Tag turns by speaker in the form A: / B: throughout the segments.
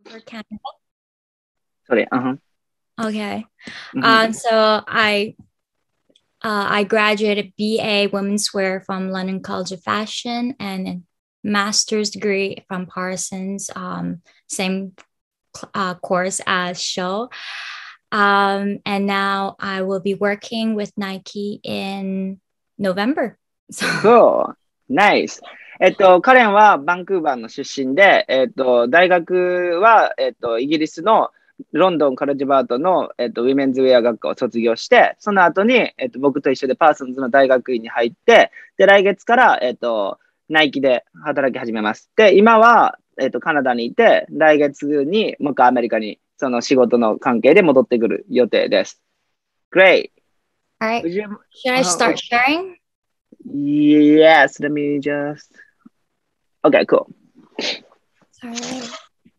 A: for Canada.
B: Sorry.
A: Okay. So I graduated BA Women's Wear from London College of Fashion and a master's degree from Parsons, same course as Show. And now I will be working with Nike in November.
B: Cool. Nice. カレンはバンクーバーの出身で、大学は、イギリスのロンドンカレッジバートの、ウィメンズウェア学科を卒業して、その後に、僕と一緒でパーソンズの大学院に入って、で、来月から、ナイキで働き始めます。で、今は、カナダにいて、来月にもう一回アメリカに、その仕事の関係で戻ってくる予定です。Great.
A: All right. Should I start sharing?
B: Yes, let me just... Okay, cool.
A: All right.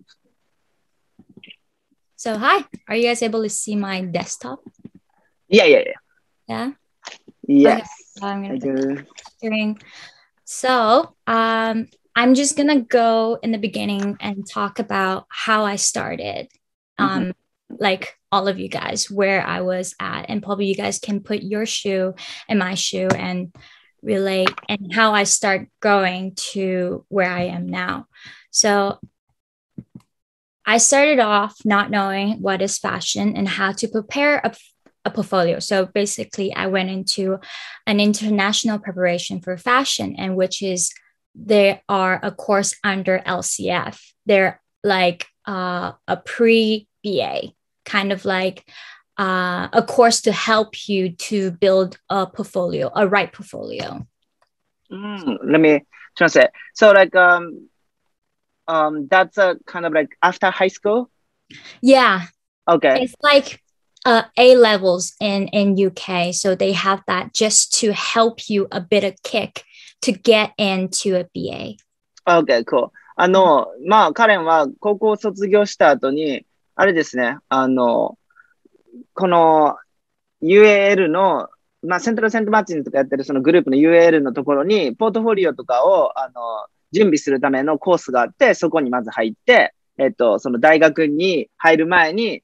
A: So, hi. Are you guys able to see my desktop?
B: Yeah.
A: Yeah?
B: Yes.
A: Okay. I'm going to sharing. So, I'm just going to go in the beginning and talk about how I started. Like all of you guys, where I was at, and probably you guys can put your shoe in my shoe and relate and how I start going to where I am now. So I started off not knowing what is fashion and how to prepare a portfolio. So basically I went into an international preparation for fashion, and which is there are a course under LCF. They're like a pre-BA, kind of like a course to help you to build a portfolio, a right portfolio.
B: Let me translate. So like that's a kind of like after high school?
A: Yeah.
B: Okay.
A: It's like A levels in UK. So they have that just to help you a bit of kick to get into a BA.
B: Okay, cool. まあ、カレンは高校卒業した後に、あれですね、この UAL の、まあ、セントラルセントマーチンとかやってるそのグループの UAL のところに、ポートフォリオとかを、準備するためのコースがあって、そこにまず入って、その大学に入る前に、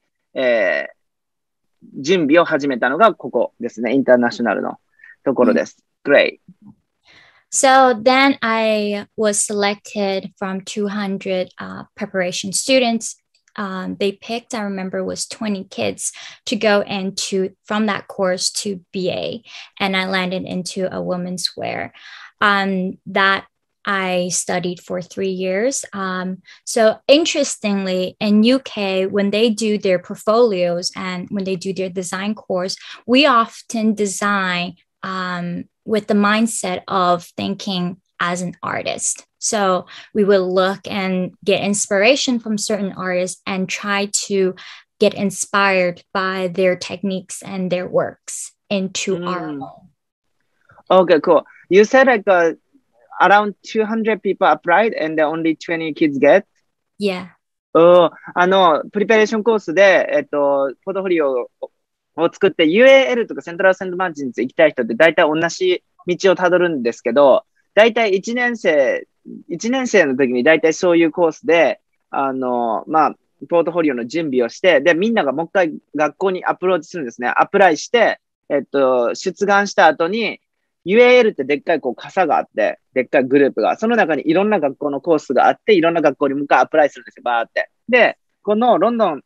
B: 準備を始めたのがここですね。インターナショナルのところです。Great.
A: So then I was selected from 200 preparation students. They picked, I remember, was 20 kids to go into from that course to BA, and I landed into a women's wear. That I studied for 3 years. So interestingly, in UK, when they do their portfolios and when they do their design course, we often design with the mindset of thinking as an artist. So we will look and get inspiration from certain artists and try to get inspired by their techniques and their works into our own.
B: Okay, cool. You said like around 200 people applied and only 20 kids get?
A: Yeah.
B: プリペレーションコースで、ポートフォリオを作って UAL とかセントラルセントマーチンズ行きたい人って大体同じ道をたどるんですけど、大体1年生の時に大体そういうコースで、まあ、ポートフォリオの準備をして、で、みんながもう一回学校にアプローチするんですね。アプライして、出願した後に、UAL ってでっかいこう傘があって、でっかいグループが、その中にいろんな学校のコースがあって、いろんな学校にもう一回アプライするんですよ、バーって。で、このロンドン、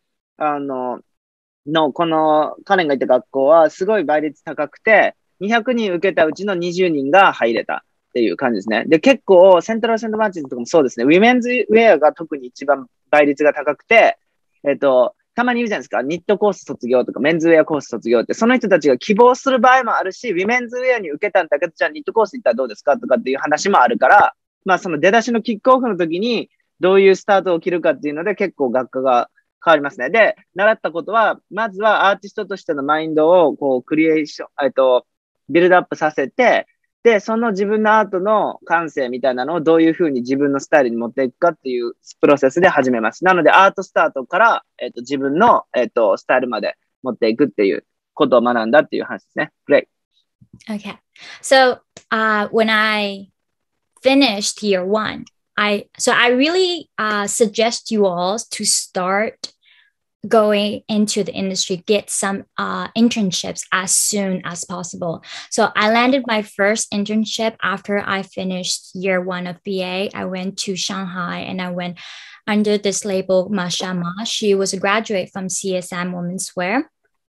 B: このカレンが行った学校はすごい倍率高くて、200人受けたうちの20人が入れたっていう感じですね。で、結構、セントラルセントマーチンズとかもそうですね。ウィメンズウェアが特に一番倍率が高くて、たまにいるじゃないですか。ニットコース卒業とか、メンズウェアコース卒業って、その人たちが希望する場合もあるし、ウィメンズウェアに受けたんだけど、じゃあニットコース行ったらどうですかとかっていう話もあるから、まあその出だしのキックオフの時に、どういうスタートを切るかっていうので、結構学科が変わりますね。で、習ったことは、まずはアーティストとしてのマインドを、こう、クリエーション、ビルドアップさせて、で、その自分のアートの感性みたいなのをどういうふうに自分のスタイルに持っていくかっていうプロセスで始めます。なので、アートスタートから、自分の、スタイルまで持っていくっていうことを学んだっていう話ですね。Great.
A: Okay. So, when I finished year 1, I really suggest you all to start going into the industry, get some internships as soon as possible. So I landed my first internship after I finished year 1 of BA. I went to Shanghai and I went under this label, Masha Ma. She was a graduate from CSM Women's Wear.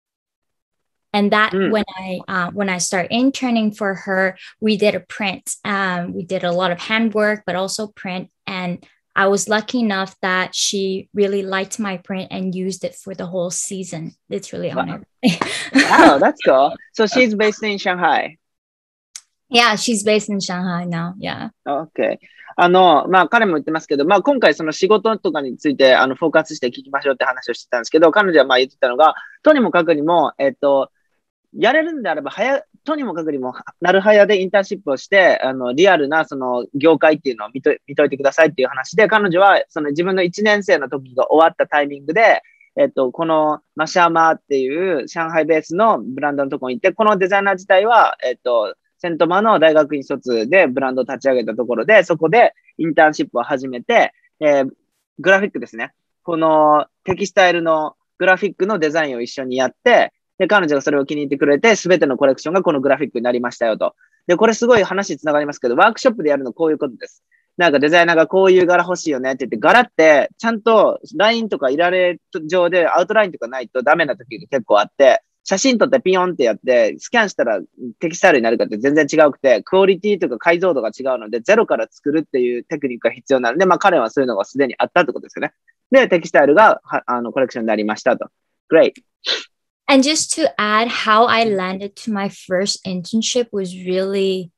A: And that when I started interning for her, we did a print. We did a lot of handwork, but also print. And I was lucky enough that she really liked my print and used it for the whole season. It's really honored.
B: Wow, that's cool. So she's based in Shanghai.
A: Yeah, she's based in Shanghai now. Yeah.
B: Okay. 彼も言ってますけど、今回その仕事とかについて、フォーカスして聞きましょうって話をしてたんですけど、彼女は言ってたのが、とにもかくにも、やれるんであれば、とにもかくにも、なるはやでインターンシップをして、リアルな、その、業界っていうのを見といてくださいっていう話で、彼女は、その自分の1年生の時が終わったタイミングで、このマシャーマーっていう上海ベースのブランドのところに行って、このデザイナー自体は、セントマの大学院卒でブランドを立ち上げたところで、そこでインターンシップを始めて、グラフィックですね。このテキスタイルのグラフィックのデザインを一緒にやって、で、彼女がそれを気に入ってくれて、すべてのコレクションがこのグラフィックになりましたよと。で、これすごい話につながりますけど、ワークショップでやるのこういうことです。なんかデザイナーがこういう柄欲しいよねって言って、柄ってちゃんとラインとかいられ上でアウトラインとかないとダメな時が結構あって、写真撮ってピヨンってやって、スキャンしたらテキスタイルになるかって全然違うくて、クオリティとか解像度が違うので、ゼロから作るっていうテクニックが必要なので、彼はそういうのがすでにあったってことですよね。で、テキスタイルがコレクションになりましたと。Great.
A: And just to add, how I landed to my first internship was really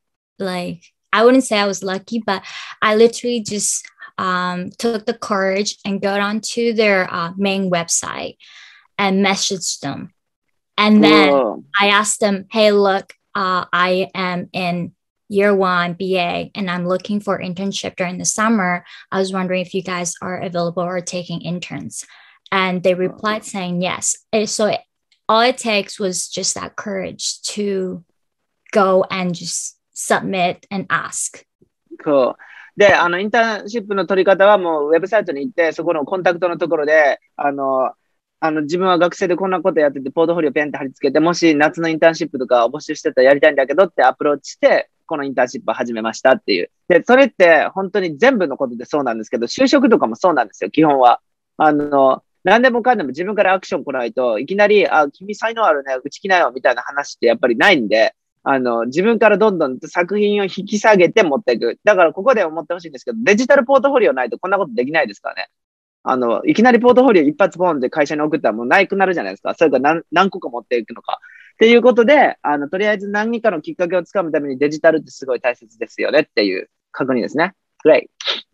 A: I wouldn't say I was lucky, but I literally just took the courage and got onto their main website and messaged them. And then I asked them, hey, look, I am in year 1 BA and I'm looking for internship during the summer. I was wondering if you guys are available or taking interns. And they replied saying yes. So all it takes was just that courage to go and just submit and ask.
B: Cool. で、インターンシップの取り方はもうウェブサイトに行って、そこのコンタクトのところで、自分は学生でこんなことやってて、ポートフォリオペンって貼り付けて、もし夏のインターンシップとか募集してたらやりたいんだけどってアプローチして、このインターンシップを始めましたっていう。で、それって本当に全部のことでそうなんですけど、就職とかもそうなんですよ、基本は。何でもかんでも自分からアクション来ないといきなり、君才能あるね、うち来なよみたいな話ってやっぱりないんで、自分からどんどん作品を引き下げて持っていく。だからここで思ってほしいんですけど、デジタルポートフォリオないとこんなことできないですからね。いきなりポートフォリオ一発ポンで会社に送ったらもうないくなるじゃないですか。それから何個か持っていくのか。っていうことで、とりあえず何かのきっかけをつかむためにデジタルってすごい大切ですよねっていう確認ですね。Great.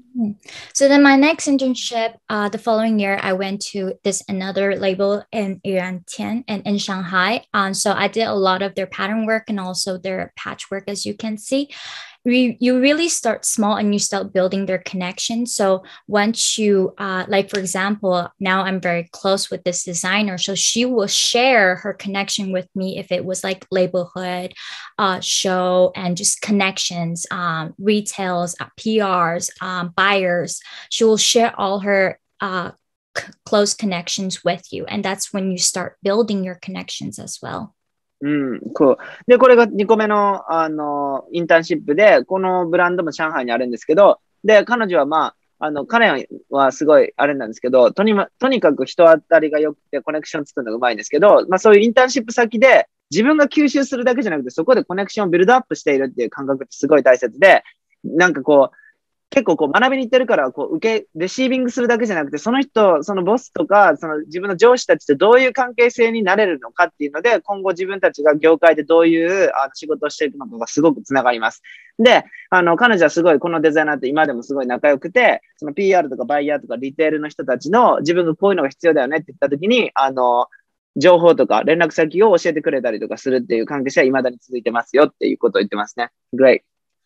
A: So then my next internship, the following year, I went to this another label in Yuantian and in Shanghai. So I did a lot of their pattern work and also their patchwork, as you can see. You really start small and you start building their connection. So once you, like for example, now I'm very close with this designer. So she will share her connection with me if it was like labelhood, show, and just connections, retails, PRs, buyers. She will share all her close connections with you. And that's when you start building your connections as well.
B: こう。で、これが2個目の、インターンシップで、このブランドも上海にあるんですけど、で、彼女は彼はすごいあれなんですけど、とにかく人当たりが良くてコネクション作るのがうまいんですけど、そういうインターンシップ先で自分が吸収するだけじゃなくて、そこでコネクションをビルドアップしているっていう感覚ってすごい大切で、なんかこう、結構学びに行ってるから、レシービングするだけじゃなくて、その人、そのボスとか、その自分の上司たちとどういう関係性になれるのかっていうので、今後自分たちが業界でどういう仕事をしていくのかがすごくつながります。で、彼女はすごいこのデザイナーと今でもすごい仲良くて、その PR とかバイヤーとかリテールの人たちの自分がこういうのが必要だよねって言った時に、情報とか連絡先を教えてくれたりとかするっていう関係性は未だに続いてますよっていうことを言ってますね。Great.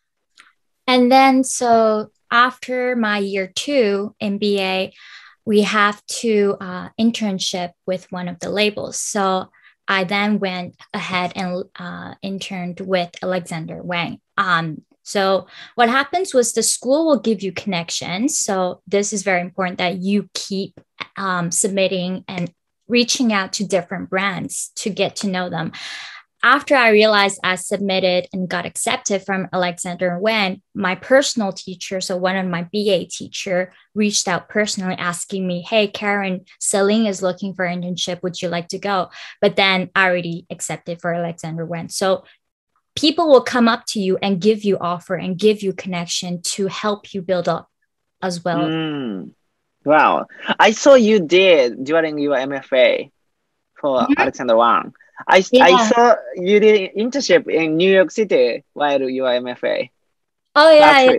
A: And then, so after my year 2 in BA, we have to internship with one of the labels. So I then went ahead and interned with Alexander Wang. So what happens was the school will give you connections. So this is very important that you keep submitting and reaching out to different brands to get to know them. After I realized I submitted and got accepted from Alexander Wen, my personal teacher, so one of my BA teacher, reached out personally asking me, hey, Karen, Celine is looking for an internship. Would you like to go? But then I already accepted for Alexander Wen. So people will come up to you and give you offer and give you connection to help you build up as well.
B: Wow. I saw you did during your MFA for Alexander Wang. I saw you did internship in New York City while you were MFA.
A: Oh, yeah.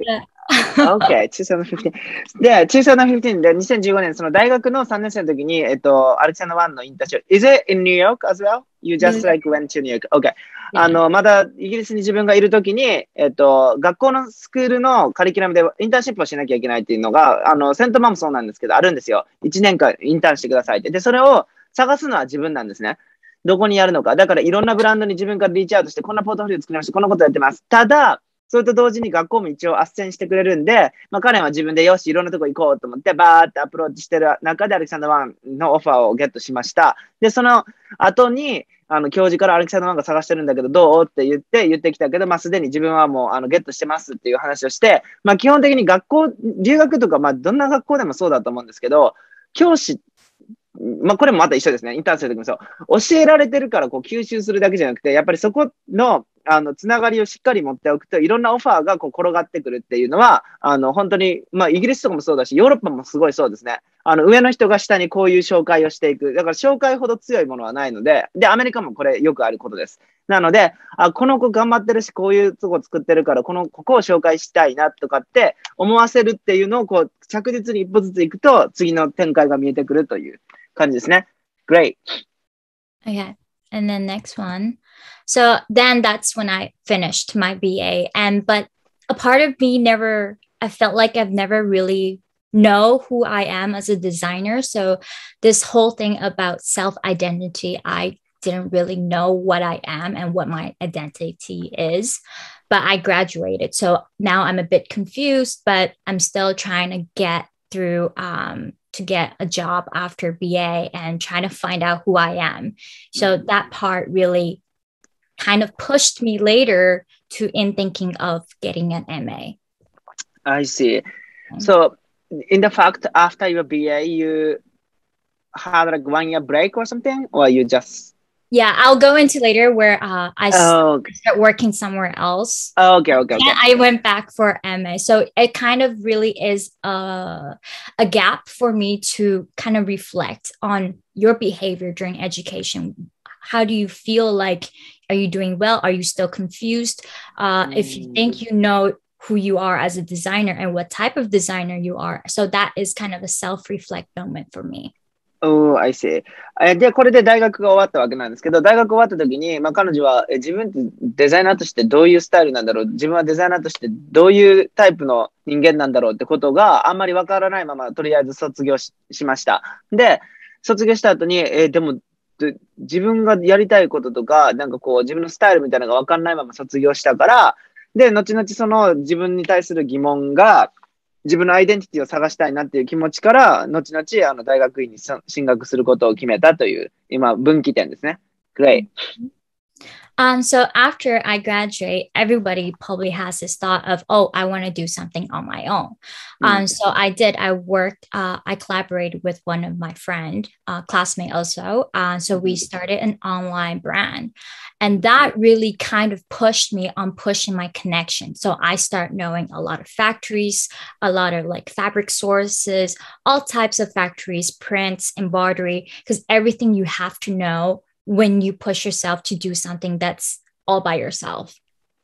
B: Okay, 2015. で、2015で2015年、その大学の3年生の時に、アレクサンダーワンのインターンシップ。Is it in New York as well? You just like went to New York. Okay. まだイギリスに自分がいる時に、学校のスクールのカリキュラムでインターンシップをしなきゃいけないっていうのが、セントマもそうなんですけど、あるんですよ。1年間インターンしてくださいって。で、それを探すのは自分なんですね。どこにやるのか。だからいろんなブランドに自分からリーチアウトして、こんなポートフォリオ作りました。こんなことやってます。ただ、それと同時に学校も一応斡旋してくれるんで、まあ彼は自分でよし、いろんなとこ行こうと思って、バーってアプローチしてる中でアレキサンダーワンのオファーをゲットしました。で、その後に、教授からアレキサンダーワンが探してるんだけど、どうって言ってきたけど、まあすでに自分はもうゲットしてますっていう話をして、まあ基本的に留学とか、まあどんな学校でもそうだと思うんですけど、教師、まあこれもまた一緒ですね。インターンするときもそう。教えられてるからこう吸収するだけじゃなくて、やっぱりそこの、つながりをしっかり持っておくと、いろんなオファーがこう転がってくるっていうのは、本当に、まあイギリスとかもそうだし、ヨーロッパもすごいそうですね。上の人が下にこういう紹介をしていく。だから紹介ほど強いものはないので、で、アメリカもこれよくあることです。なので、この子頑張ってるし、こういうとこ作ってるから、ここを紹介したいなとかって思わせるっていうのをこう着実に一歩ずつ行くと、次の展開が見えてくるという感じですね。Great.
A: Okay. And then next one. So then that's when I finished my BA. But a part of me I felt like I've never really know who I am as a designer. So this whole thing about self-identity, I didn't really know what I am and what my identity is. But I graduated. So now I'm a bit confused, but I'm still trying to get through to get a job after BA and trying to find out who I am. So that part really kind of pushed me later in thinking of getting an MA.
B: I see. So in the fact, after your BA, you had like 1 year break or something, or you just...
A: Yeah, I'll go into later where I start working somewhere else.
B: Okay.
A: I went back for MA. So it kind of really is a gap for me to kind of reflect on your behavior during education. How do you feel like, are you doing well? Are you still confused? If you think you know who you are as a designer and what type of designer you are. So that is kind of a self-reflect moment for me.
B: Oh, I see. で、これで大学が終わったわけなんですけど、大学終わった時に、まあ彼女は自分ってデザイナーとしてどういうスタイルなんだろう、自分はデザイナーとしてどういうタイプの人間なんだろうってことがあんまりわからないまま、とりあえず卒業 しました。で、卒業した後に、でも、自分がやりたいこととか、なんかこう自分のスタイルみたいなのがわかんないまま卒業したから、で、後々その自分に対する疑問が、自分のアイデンティティを探したいなっていう気持ちから、後々大学院に進学することを決めたという、今、分岐点ですね。Great.
A: So after I graduate, everybody probably has this thought of, oh, I want to do something on my own. So I did. I collaborated with one of my friend, classmate also. So we started an online brand. And that really kind of pushed me on pushing my connection. So I start knowing a lot of factories, a lot of like fabric sources, all types of factories, prints, embroidery, because everything you have to know when you push yourself to do something that's all by yourself.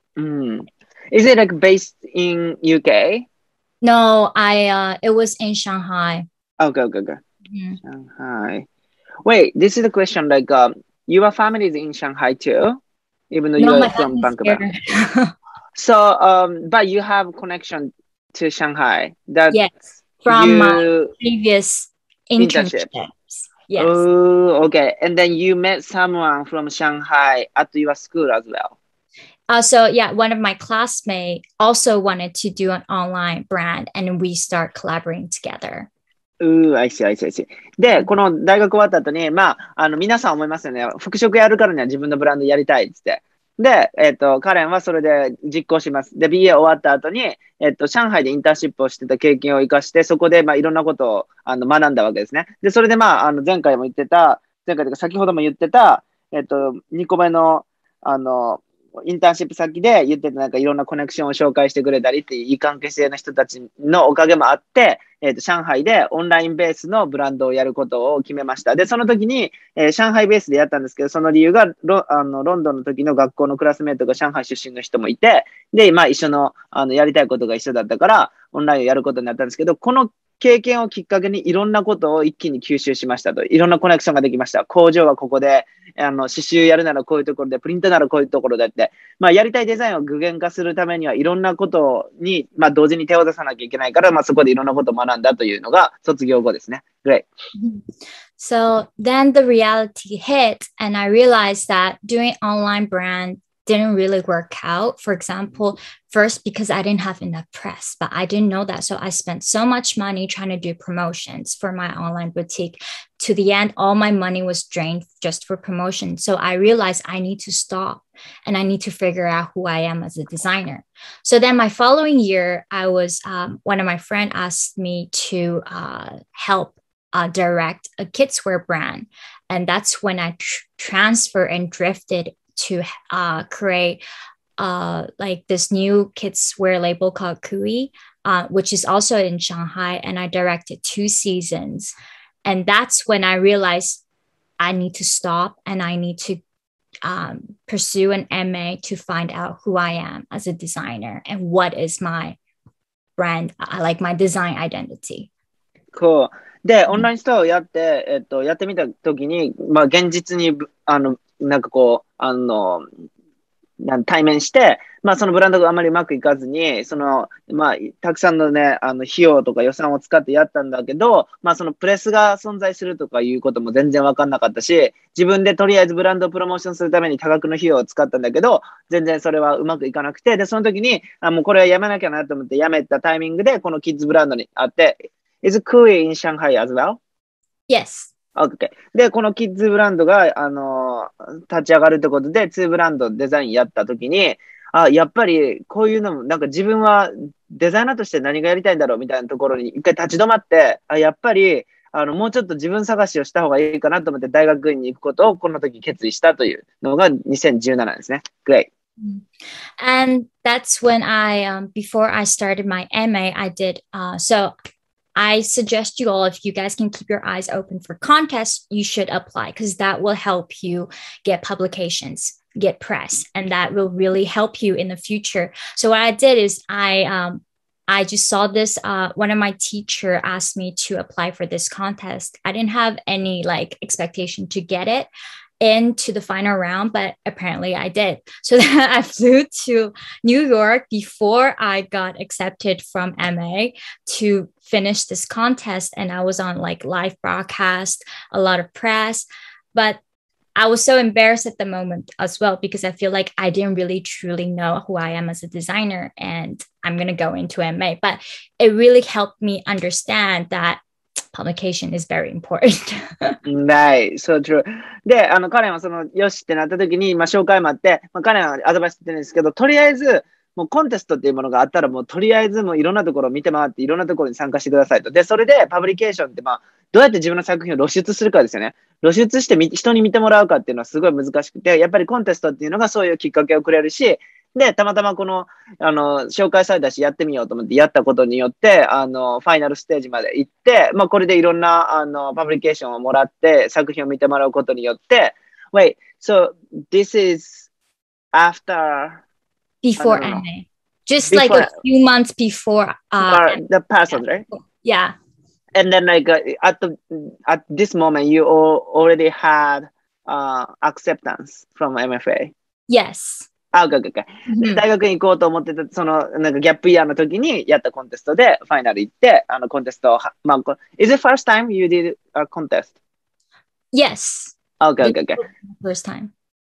B: Is it like based in UK?
A: No, it was in Shanghai.
B: Okay. Shanghai. Wait, this is the question. Like, your family is in Shanghai too, even though you're from Vancouver. So, but you have connection to Shanghai.
A: Yes, from my previous internship. Yes.
B: Oh, okay. And then you met someone from Shanghai at your school as well.
A: So yeah, one of my classmates also wanted to do an online brand, and we start collaborating together.
B: I see, I see, I see.で、この大学終わった後に、まあ、皆さん思いますよね。服飾やるからには自分のブランドやりたいっつって。で、カレンはそれで実行します。で、BA 終わった後に、上海でインターンシップをしてた経験を生かして、そこで、まあ、いろんなことを、学んだわけですね。で、それで、まあ、前回も言ってた、前回というか先ほども言ってた、2個目の、インターンシップ先で言ってたなんかいろんなコネクションを紹介してくれたりっていういい関係性の人たちのおかげもあって、上海でオンラインベースのブランドをやることを決めました。で、その時に、上海ベースでやったんですけど、その理由がロンドンの時の学校のクラスメートが上海出身の人もいて、で、まあ一緒の、やりたいことが一緒だったから、オンラインをやることになったんですけど、この経験をきっかけにいろんなことを一気に吸収しましたと。いろんなコネクションができました。工場はここで、刺繍やるならこういうところで、プリントならこういうところでって、まあ、やりたいデザインを具現化するためにはいろんなことに、まあ、同時に手を出さなきゃいけないから、まあ、そこでいろんなことを学んだというのが卒業後ですね。Great.
A: So then the reality hit, and I realized that doing online brand didn't really work out. For example, first because I didn't have enough press, but I didn't know that. So I spent so much money trying to do promotions for my online boutique. To the end, all my money was drained just for promotion. So I realized I need to stop and I need to figure out who I am as a designer. So then my following year, I was, one of my friends asked me to help direct a kids wear brand. And that's when I transferred and drifted to create like this new kids wear label called Kui, which is also in Shanghai. And I directed 2 seasons. And that's when I realized I need to stop and I need to pursue an MA to find out who I am as a designer and what is my brand, like my design identity.
B: Cool. で、オンラインストアをやって、やってみたときに、まあ、現実に、なんかこう、対面して、まあ、そのブランドがあまりうまくいかずに、まあ、たくさんのね、費用とか予算を使ってやったんだけど、まあ、そのプレスが存在するとかいうことも全然わかんなかったし、自分でとりあえずブランドをプロモーションするために多額の費用を使ったんだけど、全然それはうまくいかなくて、で、その時に、もうこれはやめなきゃなと思ってやめたタイミングで、このキッズブランドにあって、Is Kui in Shanghai as well?
A: Yes.
B: Okay. で、このキッズブランドが、立ち上がるってことで、2ブランドデザインやったときに、やっぱりこういうのも、なんか自分はデザイナーとして何がやりたいんだろうみたいなところに一回立ち止まって、やっぱり、もうちょっと自分探しをした方がいいかなと思って大学院に行くことをこの時決意したというのが2017ですね。Great.
A: And that's when before I started my MA, I did, so I suggest you all, if you guys can keep your eyes open for contests, you should apply because that will help you get publications, get press, and that will really help you in the future. So what I did is I just saw this, one of my teacher asked me to apply for this contest. I didn't have any like expectation to get it into the final round, but apparently I did. So then I flew to New York before I got accepted from MA to finish this contest. And I was on like live broadcast, a lot of press, but I was so embarrassed at the moment as well, because I feel like I didn't really truly know who I am as a designer and I'm going to go into MA, but it really helped me understand that publication is very important.
B: Right, so true. で、彼はよしってなった時に、まあ、紹介もあって、まあ、彼はアドバイスしてるんですけど、とりあえず、もうコンテストっていうものがあったら、もうとりあえずもういろんなところを見て回って、いろんなところに参加してくださいと。で、それでパブリケーションって、まあ、どうやって自分の作品を露出するかですよね。露出して人に見てもらうかっていうのはすごい難しくて、やっぱりコンテストっていうのがそういうきっかけをくれるし、で、たまたまこの、紹介されたし、やってみようと思ってやったことによって、ファイナルステージまで行って、まあ、これでいろんな、パブリケーションをもらって、作品を見てもらうことによって、Wait, so this is after...
A: Before MA. Just like a few months before...
B: the person, right?
A: Yeah.
B: And then like, at this moment, you already had acceptance from MFA?
A: Yes.
B: OK。大学に行こうと思ってた、なんかギャップイヤーの時にやったコンテストでファイナル行って、コンテストを、まあ、Is it first time you did a contest?
A: Yes.
B: OK。
A: First time.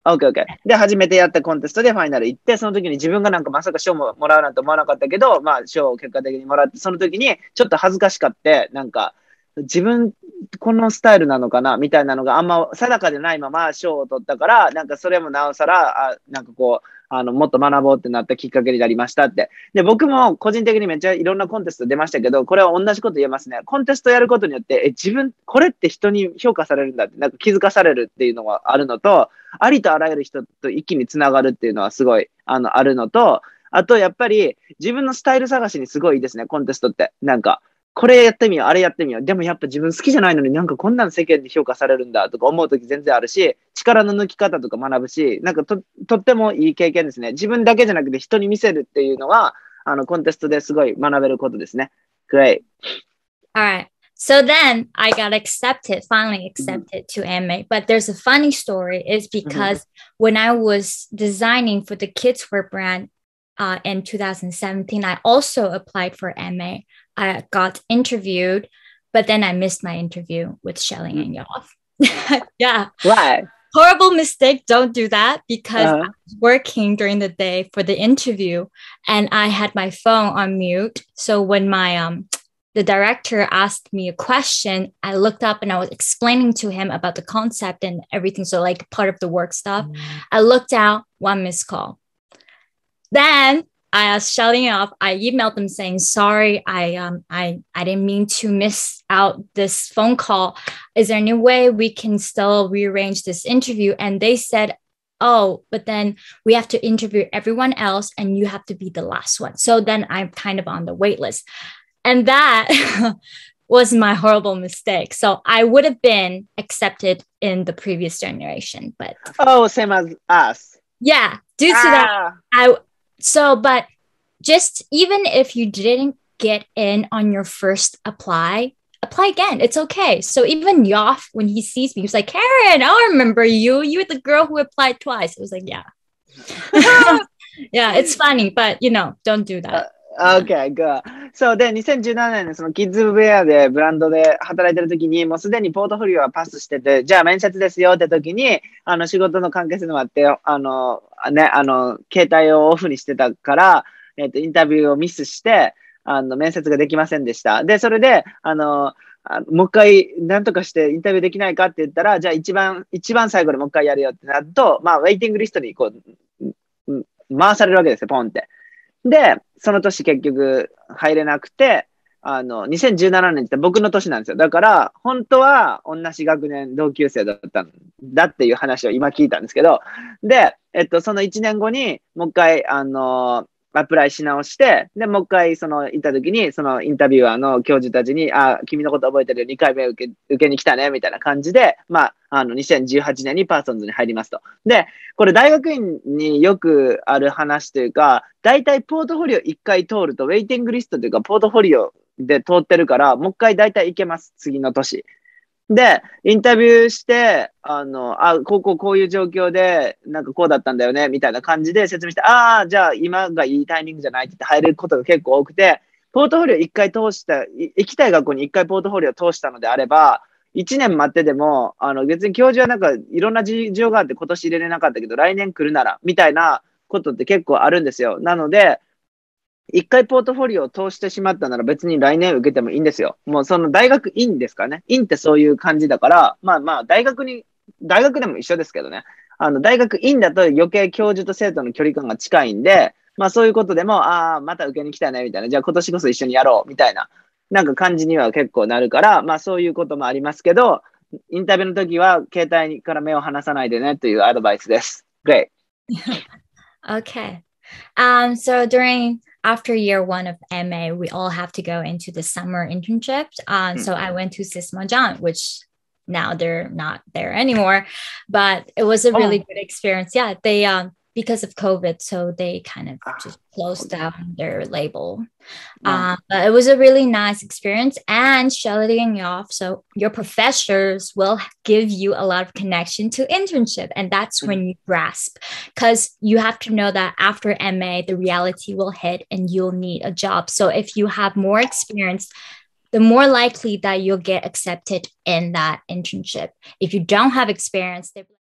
B: オッケーオッケー。で、初めてやったコンテストでファイナル行って、その時に自分がなんかまさか賞ももらうなんて思わなかったけど、まあ賞を結果的にもらって、その時にちょっと恥ずかしかって、なんか、自分、このスタイルなのかなみたいなのがあんま定かでないまま賞を取ったから、なんかそれもなおさら、なんかこう、もっと学ぼうってなったきっかけになりましたって。で、僕も個人的にめっちゃいろんなコンテスト出ましたけど、これは同じこと言えますね。コンテストやることによって、自分、これって人に評価されるんだって、なんか気づかされるっていうのがあるのと、ありとあらゆる人と一気につながるっていうのはすごい、あるのと、あと、やっぱり、自分のスタイル探しにすごいいいですね、コンテストって。なんか、これやってみよう、あれやってみよう。でもやっぱ自分好きじゃないのになんかこんなの世間で評価されるんだとか思うとき全然あるし、力の抜き方とか学ぶし、なんかとってもいい経験ですね。自分だけじゃなくて人に見せるっていうのは、コンテストですごい学べることですね。Great.
A: All right. So then I got accepted, finally accepted to MA. But there's a funny story is because when I was designing for the kids wear brand in 2017, I also applied for MA. I got interviewed, but then I missed my interview with Shelly and Yoff. Yeah.
B: Why?
A: Horrible mistake. Don't do that because I was working during the day for the interview and I had my phone on mute. So when my the director asked me a question, I looked up and I was explaining to him about the concept and everything. So like part of the work stuff. I looked out, one missed call. Then I asked Shelly off. I emailed them saying, sorry, I didn't mean to miss out this phone call. Is there any way we can still rearrange this interview? And they said, oh, but then we have to interview everyone else and you have to be the last one. So then I'm kind of on the wait list. And that was my horrible mistake. So I would have been accepted in the previous generation, but
B: same as us.
A: Yeah, due to that, but just even if you didn't get in on your first apply again. It's okay. So even Yoff, when he sees me, he's like, Karen, I remember you. You were the girl who applied twice. It was like, yeah. Yeah, it's funny, but don't do that.
B: Okay, good. そうで、2017年のそのキッズウェアでブランドで働いてる時に、もうすでにポートフォリオはパスしてて、じゃあ面接ですよって時に、仕事の関係性のもあって、携帯をオフにしてたから、インタビューをミスして、面接ができませんでした。で、それで、もう一回、なんとかしてインタビューできないかって言ったら、じゃあ一番最後でもう一回やるよってなると、まあ、ウェイティングリストにこう、回されるわけですよ、ポンって。で、その年結局入れなくて、2017年って僕の年なんですよ。だから、本当は同じ学年同級生だったんだっていう話を今聞いたんですけど、で、その1年後にもう一回、アプライし直して、で、もう一回、行った時に、そのインタビュアーの教授たちに、君のこと覚えてるよ、2回目受けに来たね、みたいな感じで、まあ、2018年にパーソンズに入りますと。で、これ大学院によくある話というか、大体ポートフォリオ1回通ると、ウェイティングリストというか、ポートフォリオで通ってるから、もう一回大体行けます、次の年。で、インタビューして、こういう状況で、なんかこうだったんだよね、みたいな感じで説明して、じゃあ今がいいタイミングじゃないって言って入れることが結構多くて、ポートフォリオ一回通した、行きたい学校に一回ポートフォリオを通したのであれば、1年待ってでも、別に教授はなんかいろんな事情があって今年入れれなかったけど、来年来るなら、みたいなことって結構あるんですよ。なので、一回ポートフォリオを通してしまったなら別に来年受けてもいいんですよ。もうその大学院ですかね。院ってそういう感じだから、まあ大学でも一緒ですけどね。大学院だと余計教授と生徒の距離感が近いんで、まあそういうことでも、また受けに来たね、みたいな。じゃあ今年こそ一緒にやろう、みたいな。なんか感じには結構なるから、まあそういうこともありますけど、インタビューの時は携帯から目を離さないでねというアドバイスです。Great.
A: Okay. So after year one of MA, we all have to go into the summer internship. So I went to Sismajan, which now they're not there anymore, but it was a really good experience. Yeah, they because of COVID, so they kind of just closed down their label. But it was a really nice experience and shadowing off. So your professors will give you a lot of connection to internship. And that's when you grasp, because you have to know that after MA, the reality will hit and you'll need a job. So if you have more experience, the more likely that you'll get accepted in that internship. If you don't have experience,